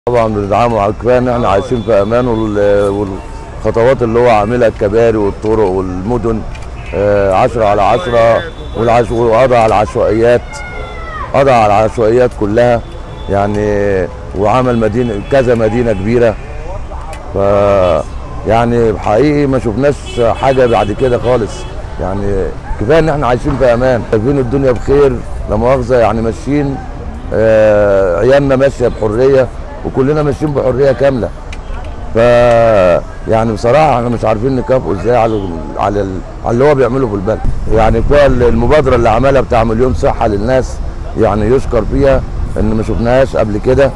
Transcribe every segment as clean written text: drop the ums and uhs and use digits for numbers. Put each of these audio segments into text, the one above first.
طبعا بندعمه على كفايه ان احنا عايشين في امان، والخطوات اللي هو عاملها الكباري والطرق والمدن 10 على 10، وقضى على العشوائيات، قضى على العشوائيات كلها يعني، وعمل مدينه كذا مدينه كبيره. ف يعني حقيقي ما شفناش حاجه بعد كده خالص، يعني كفايه ان احنا عايشين في امان، شايفين الدنيا بخير لا مؤاخذه، يعني ماشيين عيالنا ماشيه بحريه وكلنا ماشيين بحريه كامله. ف يعني بصراحه احنا مش عارفين نكافئه ازاي على اللي هو بيعمله في البلد. يعني كفايه المبادره اللي عملها بتاع مليون صحه للناس، يعني يشكر فيها ان ما شفناهاش قبل كده.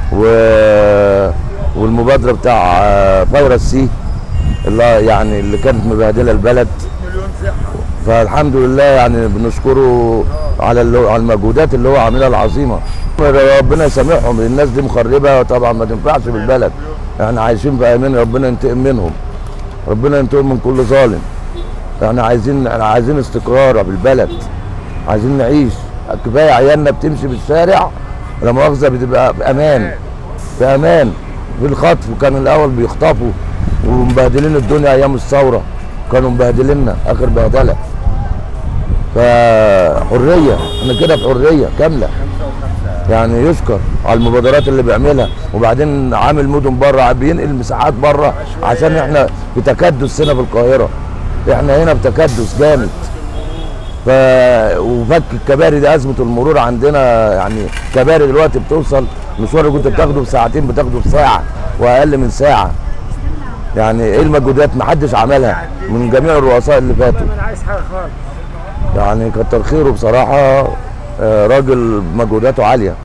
والمبادره بتاع فيروس سي اللي كانت مبهدله البلد، مليون صحه. فالحمد لله يعني بنشكره على المجهودات اللي هو عاملها العظيمه. ربنا يسامحهم، الناس دي مخربه طبعا ما تنفعش في البلد. احنا عايشين في امان، ربنا ينتقم منهم، ربنا ينتقم من كل ظالم. احنا عايزين استقرار في البلد، عايزين نعيش. كفايه عيالنا بتمشي في الشارع لا مؤاخذه بتبقى في امان، في امان. في الخطف كانوا الاول بيخطفوا ومبهدلين الدنيا ايام الثوره، كانوا مبهدليننا اخر بهدله. فحريه، احنا كده في حريه كامله. يعني يشكر على المبادرات اللي بيعملها، وبعدين عامل مدن بره، بينقل مساحات بره، عشان احنا في تكدس هنا في القاهره، احنا هنا في تكدس جامد. وفك الكباري دي، ازمه المرور عندنا، يعني كباري دلوقتي بتوصل مشوار اللي كنت بتاخده بساعتين بتاخده في ساعه واقل من ساعه. يعني ايه المجهودات؟ محدش عملها من جميع الرؤساء اللي فاتوا. انا عايز حاجه خالص. يعني كتر خيره بصراحه، راجل مجهوداته عاليه.